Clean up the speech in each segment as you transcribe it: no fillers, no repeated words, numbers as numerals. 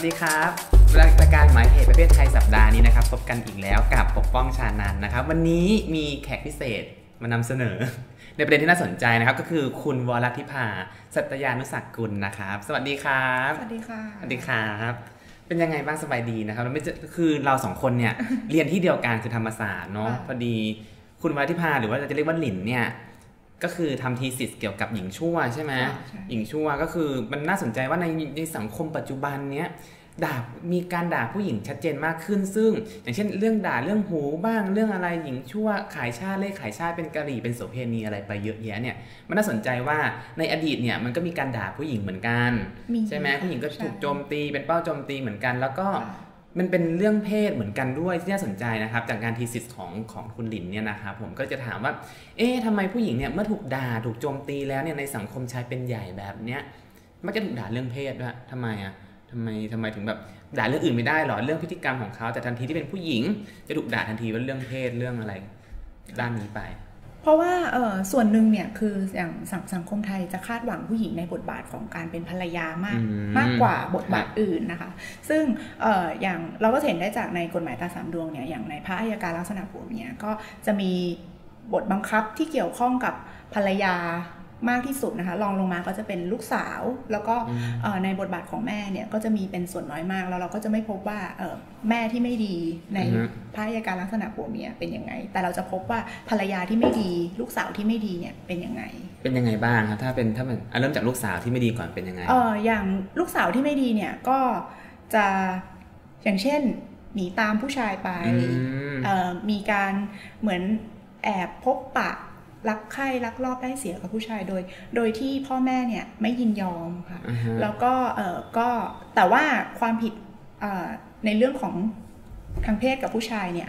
ดีครับรายการหมายเหตุประเภทไทยสัปดาห์นี้นะครับพบกันอีกแล้วกับปกป้องชานันท์นะครับวันนี้มีแขกพิเศษมานำเสนอในประเด็นที่น่าสนใจนะครับก็คือคุณวรธิภาสัตยานุสักกุลนะครับสวัสดีครับสวัสดีค่ะสวัสดีครับเป็นยังไงบ้างสบายดีนะครับไม่คือเราสองคนเนี่ย เรียนที่เดียวกันคือธรรมศาสตร์เนาะพอดีคุณวรธิภาหรือว่าจะเรียกว่าหลินเนี่ยก็คือทำทีสิสเกี่ยวกับหญิงชั่วใช่ไหมหญิงชั่วก็คือมันน่าสนใจว่าในสังคมปัจจุบันเนี้ยมีการด่าผู้หญิงชัดเจนมากขึ้นซึ่งอย่างเช่นเรื่องด่าเรื่องหูบ้างเรื่องอะไรหญิงชั่วขายชาติเล่ขายชาติเป็นกะหรี่เป็นโสเภณีอะไรไปเยอะแยะเนี่ยมันน่าสนใจว่าในอดีตเนี่ยมันก็มีการด่าผู้หญิงเหมือนกันใช่ไหมผู้หญิงก็ถูกโจมตีเป็นเป้าโจมตีเหมือนกันแล้วก็มันเป็นเรื่องเพศเหมือนกันด้วยที่น่าสนใจนะครับจากการทีสิสของคุณหลินเนี่ยนะครับผมก็จะถามว่าทำไมผู้หญิงเนี่ยเมื่อถูกด่าถูกโจมตีแล้วเนี่ยในสังคมชายเป็นใหญ่แบบเนี้ยมักจะถูกด่าเรื่องเพศด้วยทำไมถึงแบบด่าเรื่องอื่นไม่ได้หรอเรื่องพฤติกรรมของเขาแต่ทันทีที่เป็นผู้หญิงจะถูกด่าทันทีว่าเรื่องเพศเรื่องอะไรด้านนี้ไปเพราะว่าส่วนหนึ่งเนี่ยคืออย่างสังคมไทยจะคาดหวังผู้หญิงในบทบาทของการเป็นภรรยามากกว่าบทบาทอื่นนะคะซึ่งอย่างเราก็เห็นได้จากในกฎหมายตราสามดวงเนี่ยอย่างในพระอัยการลักษณะผัวเมียก็จะมีบทบังคับที่เกี่ยวข้องกับภรรยามากที่สุดนะคะรองลงมาก็จะเป็นลูกสาวแล้วก็ในบทบาทของแม่เนี่ยก็จะมีเป็นส่วนน้อยมากแล้วเราก็จะไม่พบว่าแม่ที่ไม่ดีในพระอัยการลักษณะผัวเมียเป็นยังไงแต่เราจะพบว่าภรรยาที่ไม่ดีลูกสาวที่ไม่ดีเนี่ยเป็นยังไงบ้างครับถ้ามันเริ่มจากลูกสาวที่ไม่ดีก่อนเป็นยังไงอย่างลูกสาวที่ไม่ดีเนี่ยก็จะอย่างเช่นหนีตามผู้ชายไปมีการเหมือนแอบพบปะรักใคร่ลักลอบได้เสียกับผู้ชายโดยที่พ่อแม่เนี่ยไม่ยินยอมค่ะแล้วก็แต่ว่าความผิดในเรื่องของทางเพศกับผู้ชายเนี่ย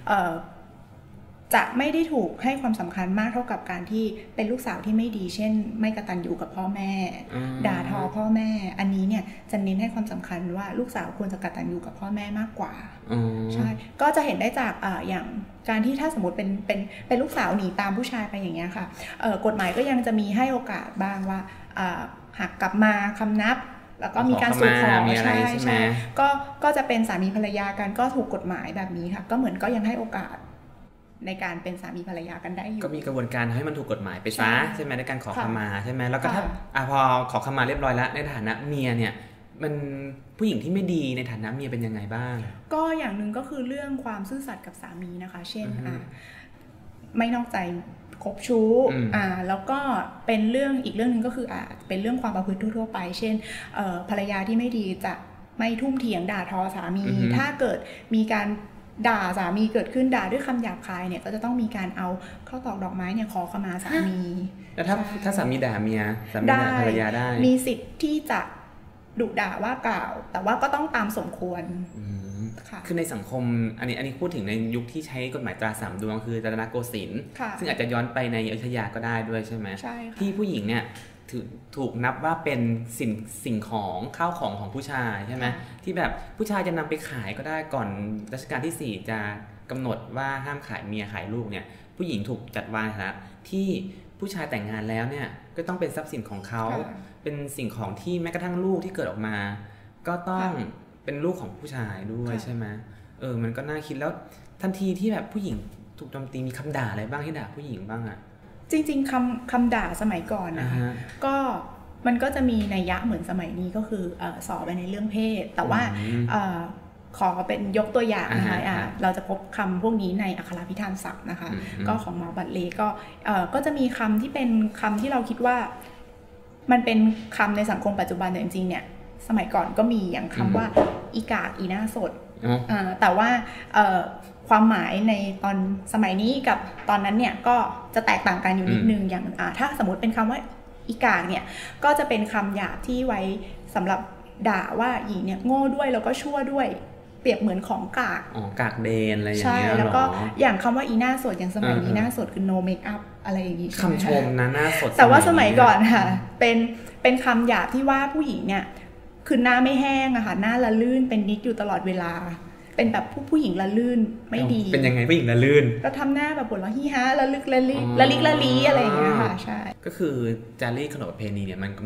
จะไม่ได้ถูกให้ความสำคัญมากเท่ากับการที่เป็นลูกสาวที่ไม่ดีเช่นไม่กตัญญูกับพ่อแม่ด่าทอพ่อแม่อันนี้เนี่ยจะเน้นให้ความสำคัญว่าลูกสาวควรจะกตัญญูกับพ่อแม่มากกว่าใช่ก็จะเห็นได้จากอย่างการที่ถ้าสมมติเป็นลูกสาวหนีตามผู้ชายไปอย่างเงี้ยค่ะกฎหมายก็ยังจะมีให้โอกาสบ้างว่าหากกลับมาคำนับแล้วก็มีการสู่ขอใช่ก็จะเป็นสามีภรรยากันก็ถูกกฎหมายแบบนี้ค่ะก็เหมือนก็ยังให้โอกาสในการเป็นสามีภรรยากันได้อยู่ก็มีกระบวนการให้มันถูกกฎหมายไปซะใช่ไหมในการขอขมาใช่ไหมแล้วก็ถ้าพอขอขมาเรียบร้อยแล้วในฐานะเมียเนี่ยมันผู้หญิงที่ไม่ดีในฐานะเมียเป็นยังไงบ้างก็อย่างนึงก็คือเรื่องความซื่อสัตย์กับสามีนะคะเช่นไม่นอกใจคบชู้แล้วก็เป็นเรื่องอีกเรื่องนึงก็คือเป็นเรื่องความประพฤติทั่วไปเช่นภรรยาที่ไม่ดีจะไม่ทุ่มเถียงด่าทอสามีถ้าเกิดมีการด่าสามีเกิดขึ้นด่าด้วยคำหยาบคายเนี่ยก็จะต้องมีการเอาข้าวตอกดอกไม้เนี่ยขอขมาสามีแล้วถ้าสามีด่าเมียสามีด่าภรรยาได้มีสิทธิ์ที่จะดุด่าว่ากล่าวแต่ว่าก็ต้องตามสมควรคือในสังคมอันนี้พูดถึงในยุคที่ใช้กฎหมายตราสามดวงคือรัตนโกสินทร์ซึ่งอาจจะย้อนไปในอยุธยาก็ได้ด้วยใช่ไหมที่ผู้หญิงเนี่ยถูกนับว่าเป็นสิ่งของข้าวของผู้ชายใช่ไหมที่แบบผู้ชายจะนำไปขายก็ได้ก่อนรัชกาลที่4จะกำหนดว่าห้ามขายเมียขายลูกเนี่ยผู้หญิงถูกจัดวางนะที่ผู้ชายแต่งงานแล้วเนี่ยก็ต้องเป็นทรัพย์สินของเขาเป็นสิ่งของที่แม้กระทั่งลูกที่เกิดออกมาก็ต้องเป็นลูกของผู้ชายด้วยใช่ไหมมันก็น่าคิดแล้วทันทีที่แบบผู้หญิงถูกโจมตีมีคำด่าอะไรบ้างที่ด่าผู้หญิงบ้างอะจริงๆคำด่าสมัยก่อนนะคะก็มันก็จะมีนัยยะเหมือนสมัยนี้ก็คือสอบไปในเรื่องเพศแต่ว่าขอเป็นยกตัวอย่างนะคะเราจะพบคำพวกนี้ในอักขระพิธานศัพท์นะคะก็ของหมอบัตเลก็จะมีคำที่เป็นคำที่เราคิดว่ามันเป็นคำในสังคมปัจจุบันแต่จริงๆเนี่ยสมัยก่อนก็มีอย่างคำว่าอีกากอีหน้าสดแต่ว่าความหมายในตอนสมัยนี้กับตอนนั้นเนี่ยก็จะแตกต่างกันอยู่นิดนึงอย่างถ้าสมมติเป็นคำว่าอีกากเนี่ยก็จะเป็นคำหยาบที่ไว้สำหรับด่าว่าหญิงเนี่ยโง่ด้วยแล้วก็ชั่วด้วยเปรียบเหมือนของกากกากเดนอะไรอย่างเงี้ยใช่แล้วก็อย่างคำว่าอีหน้าสดอย่างสมัยนี้หน้าสดคือ no make up อะไรอย่างงี้คำชมนะหน้าสดแต่ว่าสมัยก่อนค่ะเป็นคำหยาบที่ว่าผู้หญิงเนี่ยคือหน้าไม่แห้งอะค่ะหน้าละลื่นเป็นนิดอยู่ตลอดเวลาเป็นแบบผู้หญิงละลื่นไม่ดีเป็นยังไงผู้หญิงละลื่นก็ทำหน้าแบบปวดละฮิฮะละลึกละลิอะไรอย่างเงี้ยค่ะใช่ก็คือจารีตขนบประเพณีเนี่ยมันกำหนด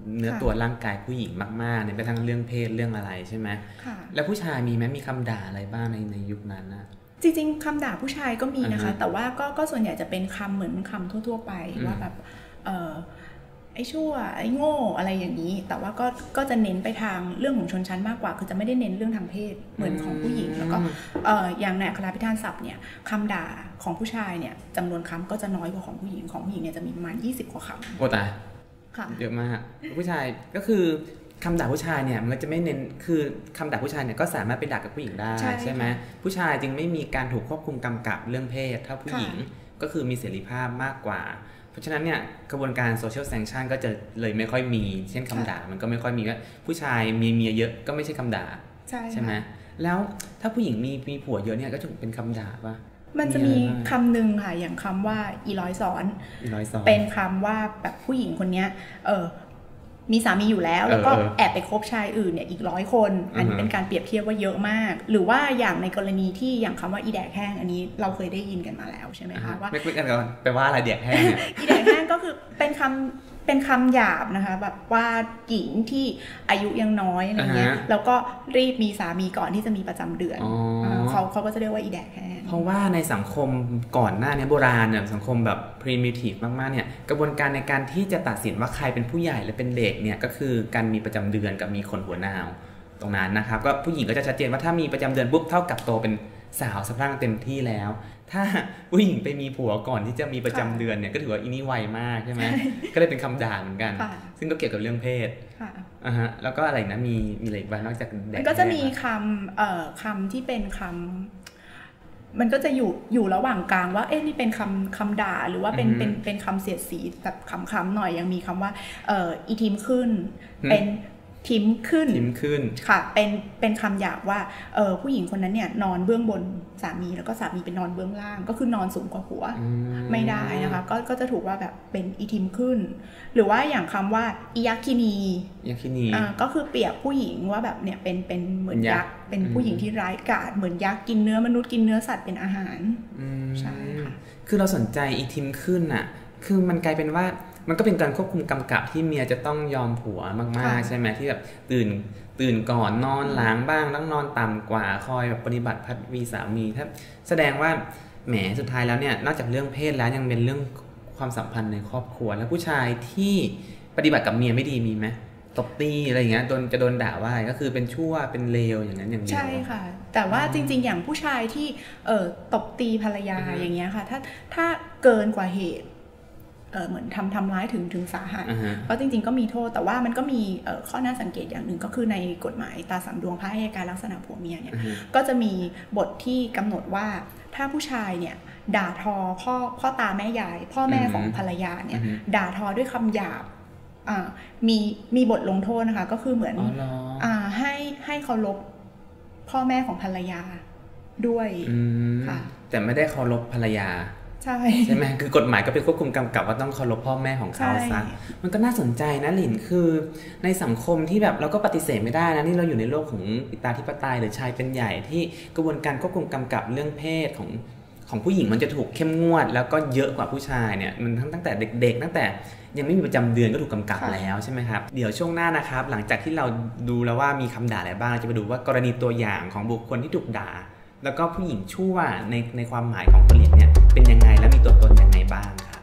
เนื้อตัวร่างกายผู้หญิงมากๆในกระทั่งเรื่องเพศเรื่องอะไรใช่ไหมแล้วผู้ชายมีไหมมีคำด่าอะไรบ้างในยุคนั้นนะจริงๆคำด่าผู้ชายก็มีนะคะแต่ว่าก็ส่วนใหญ่จะเป็นคำเหมือนคำทั่วๆไปว่าแบบไอ้ชั่วไอ้โง่อะไรอย่างนี้แต่ว่าก็จะเน้นไปทางเรื่องของชนชั้นมากกว่าคือจะไม่ได้เน้นเรื่องทางเพศเหมือนของผู้หญิงแล้วก็อย่างในอักขระพิธานศัพท์เนี่ยคำด่าของผู้ชายเนี่ยจำนวนคำก็จะน้อยกว่าของผู้หญิงเนี่ยจะมีประมาณ20กว่าคำโอ้ตายเยอะมากผู้ชายก็คือคำด่าผู้ชายเนี่ยมันจะไม่เน้นคือคำด่าผู้ชายเนี่ยก็สามารถไปด่ากับผู้หญิงได้ใช่ไหมผู้ชายจึงไม่มีการถูกควบคุมกำกับเรื่องเพศถ้าผู้หญิงก็คือมีเสรีภาพมากกว่าเพราะฉะนั้นเนี่ยกระบวนการโซเชียลแซงชั่นก็จะเลยไม่ค่อยมีเช่นคำด่ามันก็ไม่ค่อยมีว่าผู้ชายมีเมียเยอะก็ไม่ใช่คำด่าใช่ไหมแล้วถ้าผู้หญิงมีผัวเยอะเนี่ยก็จะเป็นคำด่าป่ะมันจะมีคำหนึ่งค่ะอย่างคำว่าอีร้อยซ้อนเป็นคำว่าแบบผู้หญิงคนนี้มีสามีอยู่แล้วก็แอบไปคบชายอื่นเนี่ยอีก100 คนอันนี้เป็นการเปรียบเทียบว่าเยอะมากหรือว่าอย่างในกรณีที่อย่างคำว่าอีแดกแห้งอันนี้เราเคยได้ยินกันมาแล้วใช่ไหมคะว่าไม่กันก่อนแปลว่าอะไรแดกแห้งเนี่ยอีแดกแห้งก็คือเป็นคำหยาบนะคะแบบว่าหญิงที่อายุยังน้อยอะไรเงี้ยแล้วก็รีบมีสามีก่อนที่จะมีประจำเดือนเขาก็จะเรียกว่าอีแดกแห้งเพราะว่าในสังคมก่อนหน้านี้โบราณเนี่ยสังคมแบบ primitive มากๆเนี่ยกระบวนการในการที่จะตัดสินว่าใครเป็นผู้ใหญ่และเป็นเด็กเนี่ยก็คือการมีประจำเดือนกับมีขนหัวนาวตรงนั้นนะครับก็ผู้หญิงก็จะชัดเจนว่าถ้ามีประจำเดือนปุ๊บเท่ากับโตเป็นสาวสะพรั่งเต็มที่แล้วถ้าผู้หญิงไปมีผัวก่อนที่จะมีประจำเดือนเนี่ยก็ถือว่าอินี่ไวมากใช่ไหมก็เลยเป็นคำด่าเหมือนกันซึ่งก็เกี่ยวกับเรื่องเพศแล้วก็อะไรนะมีอะไรบ้างนอกจากแดกก็จะมีคำที่เป็นคำมันก็จะอยู่ระหว่างกลางว่านี่เป็นคำด่าหรือว่าเป็นคำเสียดสีแบบคำหน่อยยังมีคำว่าอีทีมขึ้นเป็นทิมขึ้นค่ะเป็นคำหยาบว่าผู้หญิงคนนั้นเนี่ยนอนเบื้องบนสามีแล้วก็สามีเป็นนอนเบื้องล่างก็คือนอนสูงกว่าหัวไม่ได้นะคะก็จะถูกว่าแบบเป็นอีทิมขึ้นหรือว่าอย่างคำว่าอิยักคินีก็คือเปรียบผู้หญิงว่าแบบเนี่ยเป็นเหมือนยักษ์เป็นผู้หญิงที่ร้ายกาจเหมือนยักษ์กินเนื้อมนุษย์กินเนื้อสัตว์เป็นอาหารใช่ค่ะคือเราสนใจอีทิมขึ้นอ่ะคือมันกลายเป็นว่ามันก็เป็นการควบคุมกำกับที่เมียจะต้องยอมผัวมากๆใช่ไหมที่แบบตื่นก่อนนอนหลังบ้างต้องนอนต่ำกว่าคอยแบบปฏิบัติพัดวีสามีถ้าแสดงว่าแหมสุดท้ายแล้วเนี่ยนอกจากเรื่องเพศแล้วยังเป็นเรื่องความสัมพันธ์ในครอบครัวแล้วผู้ชายที่ปฏิบัติกับเมียไม่ดีมีไหมตบตีอะไรอย่างเงี้ยจะโดนด่าว่าก็คือเป็นชั่วเป็นเลวอย่างนั้นอย่างเดียวใช่ค่ะแต่ว่าจริงๆอย่างผู้ชายที่ตบตีภรรยาอย่างเงี้ยค่ะถ้าเกินกว่าเหตุเหมือนทำร้ายถึงสาหัสเพราะจริงๆก็มีโทษแต่ว่ามันก็มีข้อน่าสังเกตอย่างหนึ่งก็คือในกฎหมายตาสามดวงพระอัยการลักษณะผัวเมียเนี่ยก็จะมีบทที่กำหนดว่าถ้าผู้ชายเนี่ยด่าทอพ่อตาแม่ยายพ่อแม่ของภรรยาเนี่ยด่าทอด้วยคำหยาบมีบทลงโทษนะคะก็คือเหมือนให้เคารพพ่อแม่ของภรรยาด้วยค่ะแต่ไม่ได้เคารพภรรยาใช่ไหมคือกฎหมายก็เป็นควบคุมกำกับว่าต้องเคารพพ่อแม่ของเขาซะมันก็น่าสนใจนะหลินคือในสังคมที่แบบเราก็ปฏิเสธไม่ได้นะนี่เราอยู่ในโลกของอิทธิปไตยหรือชายเป็นใหญ่ที่กระบวนการควบคุมกำกับเรื่องเพศของผู้หญิงมันจะถูกเข้มงวดแล้วก็เยอะกว่าผู้ชายเนี่ยมันตั้งแต่เด็กๆตั้งแต่ยังไม่มีประจำเดือนก็ถูกกำกับแล้วใช่ไหมครับเดี๋ยวช่วงหน้านะครับหลังจากที่เราดูแล้วว่ามีคำด่าอะไรบ้างเราจะไปดูว่ากรณีตัวอย่างของบุคคลที่ถูกด่าแล้วก็ผู้หญิงชั่วในความหมายของคนหลินเนี่ยเป็นยังไงและมีตัวตนยังไงบ้างครับ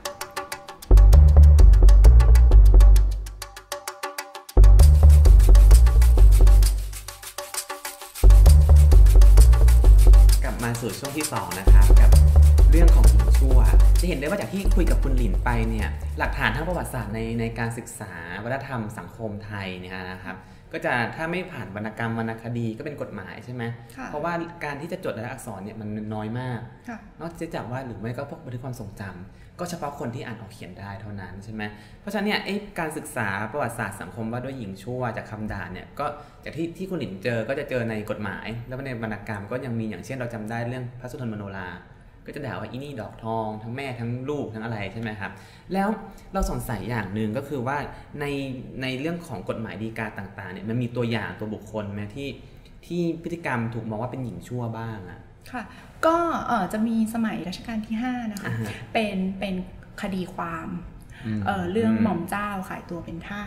กลับมาสู่ช่วงที่2นะครับกับเรื่องของหญิงชั่วจะเห็นได้ว่าจากที่คุยกับคุณหลินไปเนี่ยหลักฐานทางประวัติศาสตร์ในการศึกษาวัฒนธรรมสังคมไทยเนี่ยนะครับก็จะถ้าไม่ผ่านวรรณกรรมวรรณคดีก็เป็นกฎหมายใช่ไหมเพราะว่าการที่จะจดรายลักษณ์อักษรเนี่ยมันน้อยมากนอกจากว่าหรือไม่ก็พวกบันทึกความทรงจำก็เฉพาะคนที่อ่านออกเขียนได้เท่านั้นใช่ไหมเพราะฉะนั้นเนี่ยการศึกษาประวัติศาสตร์สังคมว่าด้วยหญิงชั่วจากคำด่าเนี่ยก็จากที่คุณหลินเจอก็จะเจอในกฎหมายแล้วในวรรณกรรมก็ยังมีอย่างเช่นเราจำได้เรื่องพระสุทนมโนราก็จะด่าว่าอีนี่ดอกทองทั้งแม่ทั้งลูกทั้งอะไรใช่ไหมครับแล้วเราสงสัยอย่างหนึ่งก็คือว่าในเรื่องของกฎหมายฎีกาต่างๆเนี่ยมันมีตัวอย่างตัวบุคคลไหมที่พฤติกรรมถูกมองว่าเป็นหญิงชั่วบ้างอ่ะค่ะก็จะมีสมัยรัชกาลที่5นะคะเป็นคดีความเรื่องหม่อมเจ้าขายตัวเป็นทาส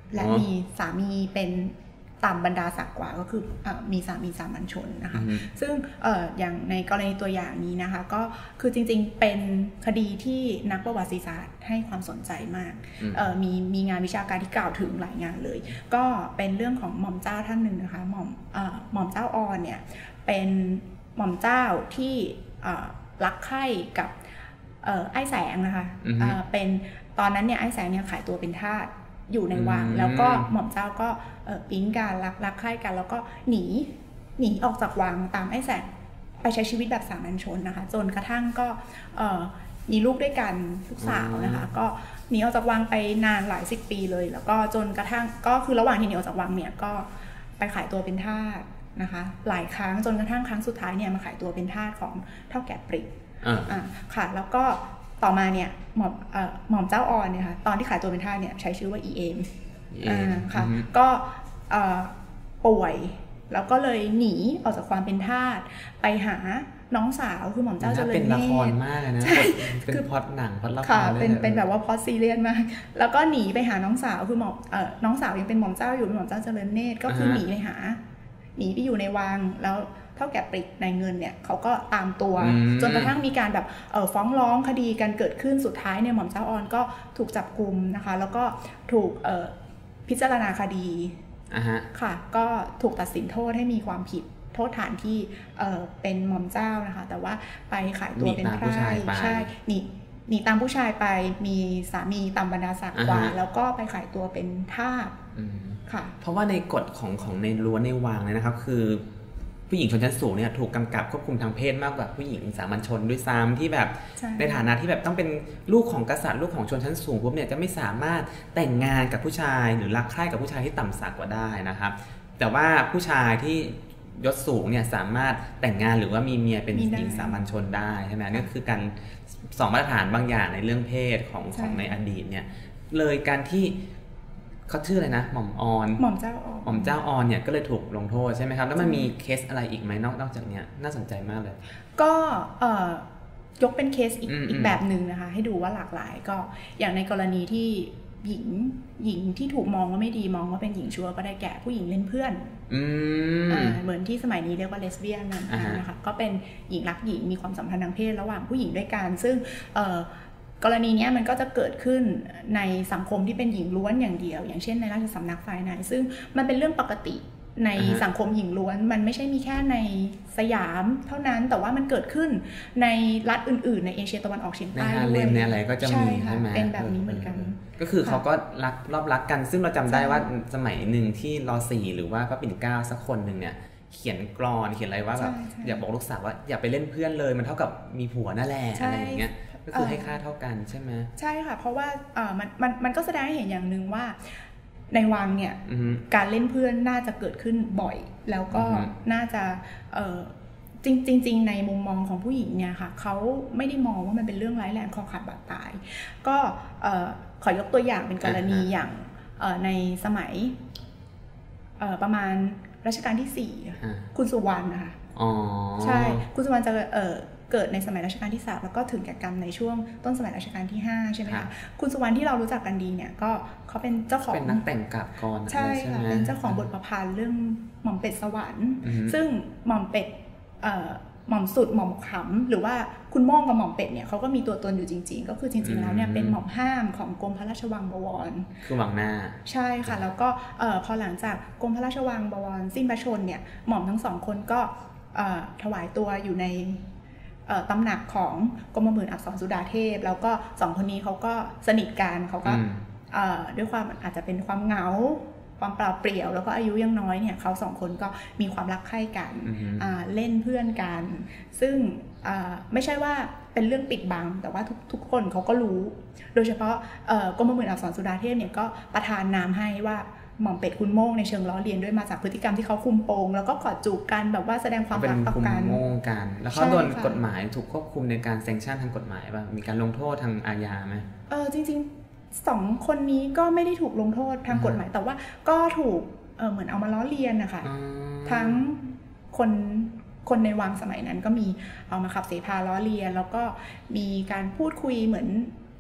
และมีสามีเป็นตามบรรดาศักดิ์กว่าก็คือมีสามีสามัญชนนะคะซึ่งอย่างในกรณีตัวอย่างนี้นะคะก็คือจริงๆเป็นคดีที่นักประวัติศาสตร์ให้ความสนใจมากมีงานวิชาการที่กล่าวถึงหลายงานเลยก็เป็นเรื่องของหม่อมเจ้าท่านหนึ่งนะคะหม่อมเจ้าออนเนี่ยเป็นหม่อมเจ้าที่รักใคร่กับไอ้แสงนะคะเป็นตอนนั้นเนี่ยไอ้แสงเนี่ยขายตัวเป็นทาสอยู่ในวังแล้วก็หม่อมเจ้าก็ปิ๊งกันรักใคร่กันแล้วก็หนีออกจากวังตามไอ้แสงไปใช้ชีวิตแบบสามัญชนนะคะจนกระทั่งก็มีลูกด้วยกันลูกสาวนะคะก็หนีออกจากวังไปนานหลายสิบปีเลยแล้วก็จนกระทั่งก็คือระหว่างที่หนีออกจากวังเนี่ยก็ไปขายตัวเป็นทาสนะคะหลายครั้งจนกระทั่งครั้งสุดท้ายเนี่ยมาขายตัวเป็นทาสของเฒ่าแก่ปริกค่ะแล้วก็ต่อมาเนี่ยหม่อมเจ้าออนเนี่ยค่ะตอนที่ขายตัวเป็นทาสเนี่ยใช้ชื่อว่าEMค่ะก็ป่วยแล้วก็เลยหนีออกจากความเป็นทาสไปหาน้องสาวคือหม่อมเจ้าเจริญเนตรเป็นละครมากเลยนะเป็นพล็อตหนังพล็อตละครค่ะเป็นแบบว่าพล็อตซีเรียสมากแล้วก็หนีไปหาน้องสาวคือน้องสาวยังเป็นหม่อมเจ้าอยู่เป็นหม่อมเจ้าเจริญเนตรก็คือหนีไปอยู่ในวังแล้วเท่าแก่ปริกนายเงินเนี่ยเขาก็ตามตัวจนกระทั่งมีการแบบฟ้องร้องคดีกันเกิดขึ้นสุดท้ายเนี่ยหม่อมเจ้าออนก็ถูกจับกุมนะคะแล้วก็ถูกพิจารณาคดีค่ะก็ถูกตัดสินโทษให้มีความผิดโทษฐานที่เป็นหม่อมเจ้านะคะแต่ว่าไปขายตัวเป็นทาสใช่หนีตามผู้ชายไปมีสามีตามบรรดาศักดิ์กว่าแล้วก็ไปขายตัวเป็นทาสค่ะเพราะว่าในกฎของในรั้วในวังเนี่ยนะครับคือผู้หญิงชนชั้นสูงเนี่ยถูกกำกับควบคุมทางเพศมากกว่าผู้หญิงสามัญชนด้วยซ้ำที่แบบในฐานะที่แบบต้องเป็นลูกของกษัตริย์ลูกของชนชั้นสูงพวกเนี่ยจะไม่สามารถแต่งงานกับผู้ชายหรือรักใคร่กับผู้ชายที่ต่ำสักกว่าได้นะครับแต่ว่าผู้ชายที่ยศสูงเนี่ยสามารถแต่งงานหรือว่ามีเมียเป็นหญิงสามัญชนได้ใช่ไหมนี่คือการสองมาตรฐานบางอย่างในเรื่องเพศของในอดีตเนี่ยเลยการที่เขาชื่ออะไรนะหม่อมเจ้าออนเนี่ยก็เลยถูกลงโทษใช่ไหมครับแล้วมันมีเคสอะไรอีกไหมนอกจากเนี้ยน่าสนใจมากเลยก็ยกเป็นเคสอีกแบบหนึ่งนะคะให้ดูว่าหลากหลายก็อย่างในกรณีที่หญิงที่ถูกมองว่าไม่ดีมองว่าเป็นหญิงชั่วก็ได้แก่ผู้หญิงเล่นเพื่อนเหมือนที่สมัยนี้เรียกว่าเลสเบี้ยนนะคะก็เป็นหญิงรักหญิงมีความสัมพันธ์ทางเพศระหว่างผู้หญิงด้วยกันซึ่งกรณีนี้มันก็จะเกิดขึ้นในสังคมที่เป็นหญิงล้วนอย่างเดียวอย่างเช่นในราชสำนักฝ่ายในซึ่งมันเป็นเรื่องปกติในสังคมหญิงล้วนมันไม่ใช่มีแค่ในสยามเท่านั้นแต่ว่ามันเกิดขึ้นในรัฐอื่นๆในเอเชียตะวันออกเฉียงใต้ด้วยในอะไรก็จะมีใช่ไหมเป็นแบบนี้เหมือนกันก็คือเขาก็รักกันซึ่งเราจำได้ว่าสมัยหนึ่งที่ร.4 หรือว่าพระปิ่นเกล้าสักคนหนึ่งเนี่ยเขียนกลอนเขียนอะไรว่าแบบอยากบอกลูกสาวว่าอย่าไปเล่นเพื่อนเลยมันเท่ากับมีผัวนั่นแหละอะไรอย่างเงี้ยก็คือให้ค่าเท่ากันใช่ไหมใช่ค่ะเพราะว่ามันก็แสดงให้เห็นอย่างหนึ่งว่าในวังเนี่ยการเล่นเพื่อนน่าจะเกิดขึ้นบ่อยแล้วก็น่าจะจริงในมุมมองของผู้หญิงเนี่ยค่ะเขาไม่ได้มองว่ามันเป็นเรื่องร้ายแรงคอขาดบาดตายก็ขอยกตัวอย่างเป็นกรณีอย่างในสมัยประมาณรัชกาลที่4คุณสุวรรณนะคะใช่คุณสุวรรณจะเกิดในสมัยรัชกาลที่3แล้วก็ถึงแก่กรรมในช่วงต้นสมัยรัชกาลที่5ใช่ไหมคะคุณสุวรรณที่เรารู้จักกันดีเนี่ยก็เขาเป็นเจ้าของเป็นนักแต่งกาพกรใช่ค่ะเป็นเจ้าของบทประพันธ์เรื่องหม่อมเป็ดสวรรค์ซึ่งหม่อมเป็ดหม่อมสุดหม่อมขำหรือว่าคุณโม่งกับหม่อมเป็ดเนี่ยเขาก็มีตัวตนอยู่จริงๆก็คือจริงๆแล้วเนี่ยเป็นหม่อมห้ามของกรมพระราชวังบวรคือวังหน้าใช่ค่ะแล้วก็พอหลังจากกรมพระราชวังบวรสิ้นพระชนเนี่ยหม่อมทั้งสองคนก็ถวายตัวอยู่ในตำหนักของกรมหมื่นอักษรสุดาเทพแล้วก็สองคนนี้เขาก็สนิทกันเขาก็ด้วยความอาจจะเป็นความเหงาความเปล่าเปลี่ยวแล้วก็อายุยังน้อยเนี่ยเขาสองคนก็มีความรักใคร่กันเล่นเพื่อนกันซึ่งไม่ใช่ว่าเป็นเรื่องปิดบังแต่ว่าทุกคนเขาก็รู้โดยเฉพาะกรมหมื่นอักษรสุดาเทพเนี่ยก็ประทานนามให้ว่าหม่อมเป็ดคุณโม่งในเชิงล้อเลียนด้วยมาจากพฤติกรรมที่เขาคุมโปงแล้วก็กอดจูบกันแบบว่าแสดงความรักต่อกันเป็นคุมโม่งกันแล้วเขาโดนกฎหมายถูกควบคุมในการแซงชั่นทางกฎหมายป่ะมีการลงโทษทางอาญาไหมจริงๆสองคนนี้ก็ไม่ได้ถูกลงโทษทางกฎหมายแต่ว่าก็ถูกเหมือนเอามาล้อเลียนนะคะทั้งคนในวังสมัยนั้นก็มีเอามาขับเสพาล้อเลียนแล้วก็มีการพูดคุยเหมือน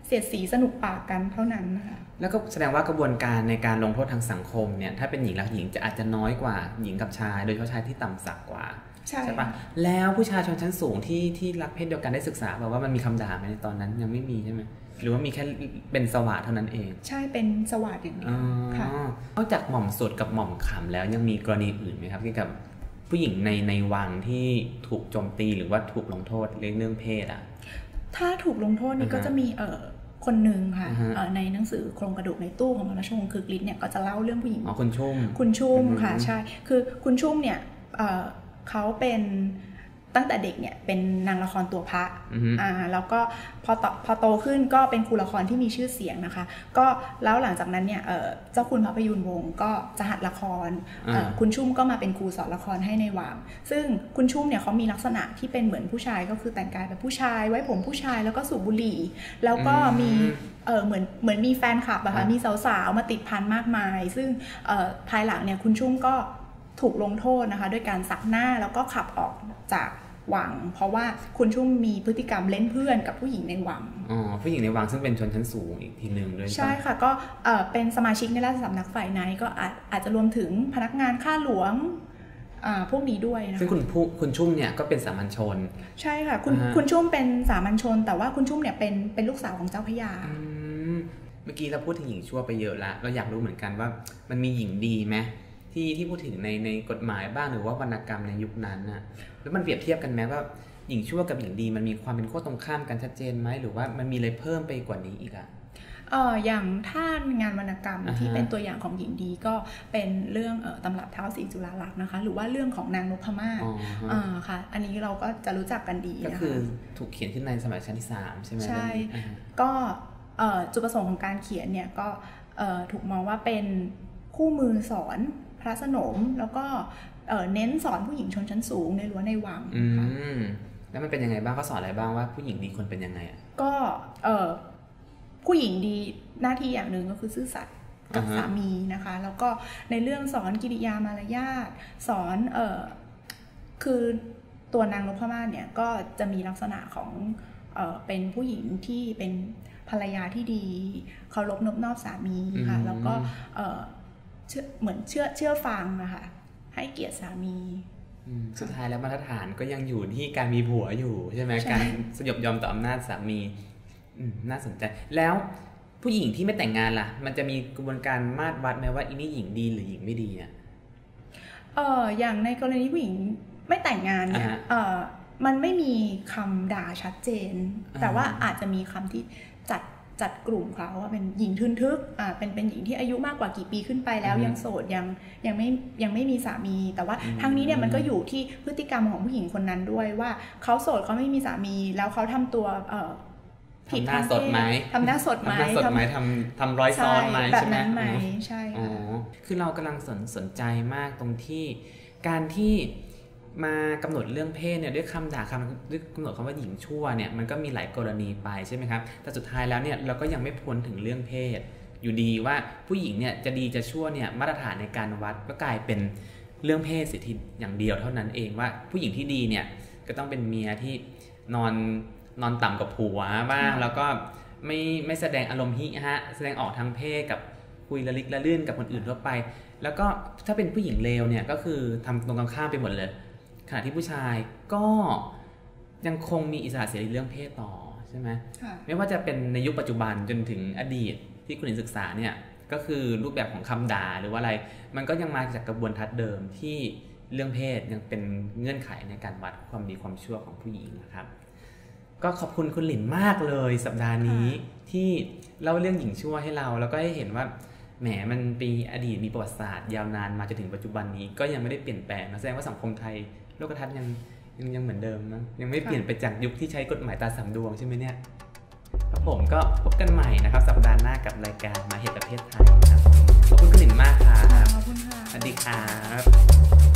เสียดสีสนุกปากกันเท่านั้นนะคะแล้วก็แสดงว่ากระบวนการในการลงโทษทางสังคมเนี่ยถ้าเป็นหญิงรักหญิงจะอาจจะน้อยกว่าหญิงกับชายโดยเฉพาะชายที่ต่ำสักกว่าใช่ปะแล้วผู้ชายชนชั้นสูงที่รักเพศเดียวกันได้ศึกษาแบบว่ามันมีคำด่าไหมในตอนนั้นยังไม่มีใช่ไหมหรือว่ามีแค่เป็นสวาทเท่านั้นเองใช่เป็นสวาทอย่างเดียวค่ะนอกจากหม่อมสดกับหม่อมขำแล้วยังมีกรณีอื่นไหมครับเกี่ยวกับผู้หญิงในวังที่ถูกโจมตีหรือว่าถูกลงโทษเรื่องเพศอ่ะถ้าถูกลงโทษนี่ก็จะมีคนหนึ่งค่ะในหนังสือโครงกระดูกในตู้ของราชวงศ์คึกฤทธิ์เนี่ยก็จะเล่าเรื่องผู้หญิงคุณชุ่มค่ะใช่คือคุณชุ่มเนี่ยเขาเป็นตั้งแต่เด็กเนี่ยเป็นนางละครตัวพระแล้วก็พอโตขึ้นก็เป็นครูละครที่มีชื่อเสียงนะคะก็แล้วหลังจากนั้นเนี่ยเจ้าคุณพระประยูรวงศ์ก็จะหัดละครคุณชุ่มก็มาเป็นครูสอนละครให้ในวังซึ่งคุณชุ่มเนี่ยเขามีลักษณะที่เป็นเหมือนผู้ชายก็คือแต่งกายแบบผู้ชายไว้ผมผู้ชายแล้วก็สูบบุหรี่แล้วก็มีเหมือนมีแฟนคลับอะค่ะมีสาวๆมาติดพันมากมายซึ่งภายหลังเนี่ยคุณชุ่มก็ถูกลงโทษนะคะด้วยการสักหน้าแล้วก็ขับออกจากวังเพราะว่าคุณชุ่มมีพฤติกรรมเล่นเพื่อนกับผู้หญิงในวังผู้หญิงในวังซึ่งเป็นชนชั้นสูงอีกทีนึงด้วยใช่ค่ะก็เป็นสมาชิกในราชสำนักฝ่ายในก็อาจจะรวมถึงพนักงานข้าหลวงพวกนี้ด้วยนะคะซึ่งคุณชุ่มเนี่ยก็เป็นสามัญชนใช่ค่ะคุณชุ่มเป็นสามัญชนแต่ว่าคุณชุ่มเนี่ยเป็นลูกสาวของเจ้าพระยาเมื่อกี้เราพูดถึงหญิงชั่วไปเยอะแล้วเราอยากรู้เหมือนกันว่ามันมีหญิงดีไหมที่พูดถึงในกฎหมายบ้างหรือว่าวรรณกรรมในยุคนั้นน่ะแล้วมันเปรียบเทียบกันไหมว่าหญิงชั่วกับหญิงดีมันมีความเป็นขั้วตรงข้ามกันชัดเจนไหมหรือว่ามันมีอะไรเพิ่มไปกว่านี้อีกอ่ะอย่างถ้างานวรรณกรรมที่เป็นตัวอย่างของหญิงดีก็เป็นเรื่องตำรับท้าวศรีจุฬาลักษณ์นะคะหรือว่าเรื่องของนางนพมาศค่ะอันนี้เราก็จะรู้จักกันดีก็คือถูกเขียนขึ้นในสมัยรัชกาลที่3ใช่ไหมใช่ก็จุดประสงค์ของการเขียนเนี่ยก็ถูกมองว่าเป็นคู่มือสอนพระสนมแล้วก็เน้นสอนผู้หญิงชนชั้นสูงในรั้วในวังค่ะแล้วมันเป็นยังไงบ้างเขาสอนอะไรบ้างว่าผู้หญิงดีคนเป็นยังไงอ่ะก็ผู้หญิงดีหน้าที่อย่างหนึ่งก็คือซื่อสัตย์กับสามีนะคะแล้วก็ในเรื่องสอนกิริยามารยาทสอนคือตัวนางนพมาศเนี่ยก็จะมีลักษณะของเป็นผู้หญิงที่เป็นภรรยาที่ดีเคารพนอบน้อมสามีค่ะแล้วก็เหมือนเชื่อฟังนะคะให้เกียรติสามีสุดท้ายแล้วมาตรฐานก็ยังอยู่ที่การมีผัวอยู่ใช่ไหมการสยบยอมต่ออำนาจสามีน่าสนใจแล้วผู้หญิงที่ไม่แต่งงานล่ะมันจะมีกระบวนการมาตรวัดไหมว่าอีนี่หญิงดีหรือหญิงไม่ดีอ่ะอย่างในกรณีผู้หญิงไม่แต่งงานเนี่ยมันไม่มีคำด่าชัดเจนแต่ว่าอาจจะมีคำที่จัดกลุ่มเขาว่าเป็นหญิงทึนทึกเป็นหญิงที่อายุมากกว่ากี่ปีขึ้นไปแล้วยังโสดยังไม่มีสามีแต่ว่าทั้งนี้เนี่ยมันก็อยู่ที่พฤติกรรมของผู้หญิงคนนั้นด้วยว่าเขาโสดเขาไม่มีสามีแล้วเขาทำตัวผิดทางเพศทำหน้าสดไหมทำร้อยซ้อนไหมใช่ไหมใช่คือเรากำลังสนใจมากตรงที่การที่มากำหนดเรื่องเพศเนี่ยด้วยคำด่าด้วยกำหนดคำว่าหญิงชั่วเนี่ยมันก็มีหลายกรณีไปใช่ไหมครับแต่สุดท้ายแล้วเนี่ยเราก็ยังไม่พ้นถึงเรื่องเพศอยู่ดีว่าผู้หญิงเนี่ยจะดีจะชั่วเนี่ยมาตรฐานในการวัดก็กลายเป็นเรื่องเพศเสียทีอย่างเดียวเท่านั้นเองว่าผู้หญิงที่ดีเนี่ยก็ต้องเป็นเมียที่นอนต่ำกับผัวบ้างแล้วก็ไม่แสดงอารมณ์ฮิฮะแสดงออกทางเพศกับคุยละลิกละลื่นกับคนอื่นทั่วไปแล้วก็ถ้าเป็นผู้หญิงเลวเนี่ยก็คือทำตรงกันข้ามไปหมดเลยขณะที่ผู้ชายก็ยังคงมีอิสระเสรีเรื่องเพศต่อใช่ไหมไม่ว่าจะเป็นในยุคปัจจุบันจนถึงอดีตที่คุณศึกษาเนี่ยก็คือรูปแบบของคำด่าหรือว่าอะไรมันก็ยังมาจากกระบวนทัศน์เดิมที่เรื่องเพศยังเป็นเงื่อนไขในการวัดความดีความชั่วของผู้หญิงนะครับก็ขอบคุณคุณหลินมากเลยสัปดาห์นี้ที่เล่าเรื่องหญิงชั่วให้เราแล้วก็ให้เห็นว่าแหมมันปีอดีตมีประวัติศาสตร์ยาวนานมาจนถึงปัจจุบันนี้ก็ยังไม่ได้เปลี่ยนแปลงนะแสดงว่าสังคมไทยโลกทัศน์ยังเหมือนเดิมนะยังไม่เปลี่ยนไปจากยุคที่ใช้กฎหมายตาสามดวงใช่ไหมเนี่ยครับผมก็พบกันใหม่นะครับสัปดาห์หน้ากับรายการมาเหตุประเภทไทยครับขอบคุณคุณหลินมากครับขอบคุณค่ะสวัสดีครับ